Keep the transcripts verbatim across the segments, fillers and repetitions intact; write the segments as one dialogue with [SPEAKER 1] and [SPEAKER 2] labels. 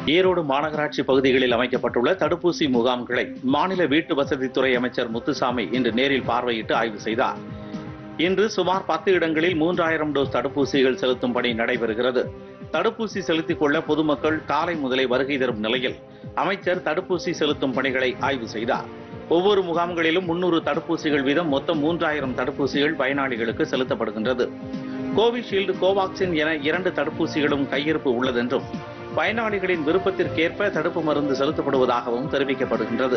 [SPEAKER 1] ஈரோடு மாநகராட்சி பகுதிகளில் அமைக்கப்பட்டுள்ள தடுப்பூசி முகாம்களை மாநில வீட்டு வசதித்துறை அமைச்சர் முத்துசாமி இன்று நேரில் பார்வையிட்டு ஆய்வு செய்தார். இன்று சுமார் பத்து இடங்களில் மூன்றாயிரம் டோஸ் தடுப்பூசிகள் செலுத்தும் பணி நடைபெறுகிறது. தடுப்பூசி செலுத்திக் கொள்ள பொதுமக்கள் காலை முதலே வருகை தரும் நிலையில் அமைச்சர் தடுப்பூசி செலுத்தும் பணிகளை ஆய்வு செய்தார். ஒவ்வொரு முகாம்களிலும் முன்னூறு தடுப்பூசிகள் வீதம் மொத்தம் மூன்றாயிரம் தடுப்பூசிகள் பயனாளிகளுக்கு செலுத்தப்படுகின்றது. கோவிஷீல்டு, கோவாக்சின் என இரண்டு தடுப்பூசிகளும் கையிருப்பு உள்ளதென்றும் பயனாளிகளின் விருப்பத்திற்கேற்ப தடுப்பு மருந்து செலுத்தப்படுவதாகவும் தெரிவிக்கப்படுகின்றது.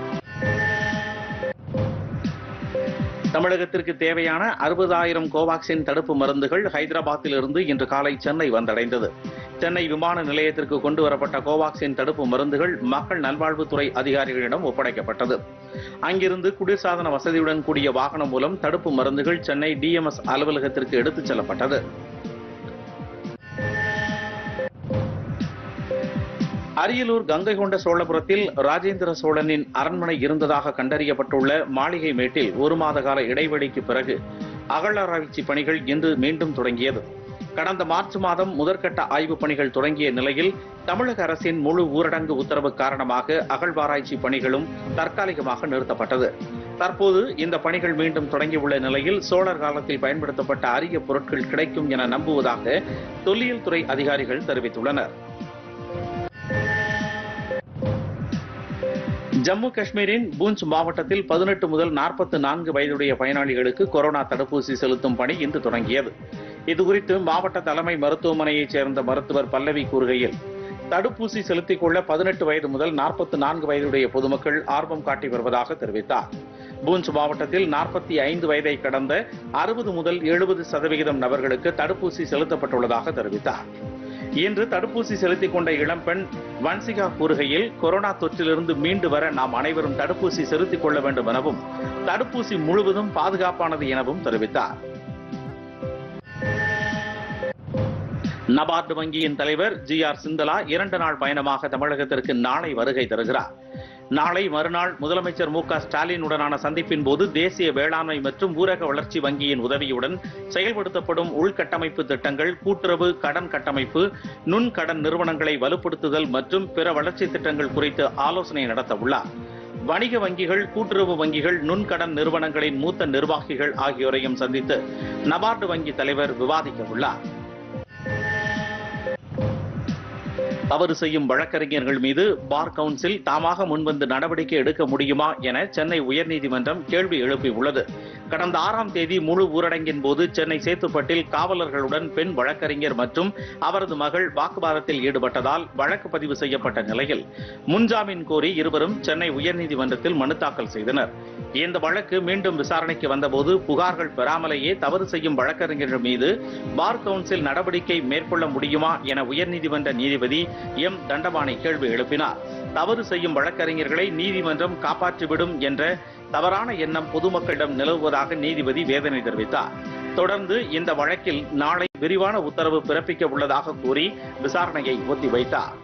[SPEAKER 1] தமிழகத்திற்கு தேவையான அறுபதாயிரம் கோவாக்சின் தடுப்பு மருந்துகள் ஹைதராபாத்தில் இருந்து இன்று காலை சென்னை வந்தடைந்தது. சென்னை விமான நிலையத்திற்கு கொண்டு வரப்பட்ட கோவாக்சின் தடுப்பு மருந்துகள் மக்கள் நல்வாழ்வுத்துறை அதிகாரிகளிடம் ஒப்படைக்கப்பட்டது. அங்கிருந்து குளிர்சாதன வசதியுடன் கூடிய வாகனம் மூலம் தடுப்பு மருந்துகள் சென்னை டிஎம்எஸ் அலுவலகத்திற்கு எடுத்துச் செல்லப்பட்டது. அரியலூர் கங்கை கொண்ட சோழபுரத்தில் ராஜேந்திர சோழனின் அரண்மனை இருந்ததாக கண்டறியப்பட்டுள்ள மாளிகை மேட்டில் ஒரு மாத கால இடைவெளிக்கு பிறகு அகழ்வாராய்ச்சி பணிகள் இன்று மீண்டும் தொடங்கியது. கடந்த மார்ச் மாதம் முதற்கட்ட ஆய்வுப் பணிகள் தொடங்கிய நிலையில் தமிழக அரசின் முழு ஊரடங்கு உத்தரவு காரணமாக அகழ்வாராய்ச்சி பணிகளும் தற்காலிகமாக நிறுத்தப்பட்டது. தற்போது இந்த பணிகள் மீண்டும் தொடங்கியுள்ள நிலையில் சோழர் காலத்தில் பயன்படுத்தப்பட்ட அரிய பொருட்கள் கிடைக்கும் என நம்புவதாக தொல்லியல் துறை அதிகாரிகள் தெரிவித்துள்ளனர். ஜம்மு காஷ்மீரின் பூஞ்ச் மாவட்டத்தில் பதினெட்டு முதல் நாற்பத்தி நான்கு வயதுடைய பயனாளிகளுக்கு கொரோனா தடுப்பூசி செலுத்தும் பணி இன்று தொடங்கியது. இதுகுறித்து மாவட்ட தலைமை மருத்துவமனையைச் சேர்ந்த மருத்துவர் பல்லவி கூறுகையில், தடுப்பூசி செலுத்திக் கொள்ள பதினெட்டு வயது முதல் நாற்பத்தி நான்கு வயதுடைய பொதுமக்கள் ஆர்வம் காட்டி வருவதாக தெரிவித்தார். பூஞ்ச் மாவட்டத்தில் நாற்பத்தி ஐந்து வயதை கடந்த அறுபது முதல் எழுபது சதவிகிதம் நபர்களுக்கு தடுப்பூசி செலுத்தப்பட்டுள்ளதாக தெரிவித்தார். இன்று தடுப்பூசி செலுத்திக் கொண்ட இளம்பெண் வன்சிகா கூறுகையில், கொரோனா தொற்றிலிருந்து மீண்டு வர நாம் அனைவரும் தடுப்பூசி செலுத்திக் கொள்ள வேண்டும் எனவும் தடுப்பூசி முழுவதும் பாதுகாப்பானது எனவும் தெரிவித்தார். நபார்டு வங்கியின் தலைவர் ஜி ஆர் சிந்தலா இரண்டு நாள் பயணமாக தமிழகத்திற்கு நாளை வருகை தருகிறார். நாளை மறுநாள் முதலமைச்சர் மு க ஸ்டாலினுடனான சந்திப்பின் போது தேசிய வேளாண்மை மற்றும் ஊரக வளர்ச்சி வங்கியின் உதவியுடன் செயல்படுத்தப்படும் உள்கட்டமைப்பு திட்டங்கள், கூட்டுறவு கடன் கட்டமைப்பு, நுண்கடன் நிறுவனங்களை வலுப்படுத்துதல் மற்றும் பிற வளர்ச்சி திட்டங்கள் குறித்து ஆலோசனை நடத்த உள்ளார். வணிக வங்கிகள், கூட்டுறவு வங்கிகள், நுண்கடன் நிறுவனங்களின் மூத்த நிர்வாகிகள் ஆகியோரையும் சந்தித்து நபார்டு வங்கி தலைவர் விவாதிக்க உள்ளார். தவறு செய்யும் வழக்கறிஞர்கள் மீது பார் கவுன்சில் தாமாக முன்வந்து நடவடிக்கை எடுக்க முடியுமா என சென்னை உயர்நீதிமன்றம் கேள்வி எழுப்பியுள்ளது. கடந்த ஆறாம் தேதி முழு ஊரடங்கின் போது சென்னை சேத்துப்பட்டில் காவலர்களுடன் பெண் வழக்கறிஞர் மற்றும் அவரது மகள் வாக்குவாதத்தில் ஈடுபட்டதால் வழக்கு பதிவு செய்யப்பட்ட நிலையில் முன்ஜாமீன் கோரி இருவரும் சென்னை உயர்நீதிமன்றத்தில் மனு தாக்கல் செய்தனர். இந்த வழக்கு மீண்டும் விசாரணைக்கு வந்தபோது புகார்கள் பெறாமலேயே தவறு செய்யும் வழக்கறிஞர்கள் மீது பார் கவுன்சில் நடவடிக்கை மேற்கொள்ள முடியுமா என உயர்நீதிமன்ற நீதிபதி எம் தண்டபாணி கேள்வி எழுப்பினார். தவறு செய்யும் வழக்கறிஞர்களை நீதிமன்றம் காப்பாற்றிவிடும் என்ற தவறான எண்ணம் பொதுமக்களிடம் நிலவுவதாக நீதிபதி வேதனை தெரிவித்தார். தொடர்ந்து இந்த வழக்கில் நாளை விரிவான உத்தரவு பிறப்பிக்க உள்ளதாக கூறி விசாரணையை ஒத்திவைத்தார்.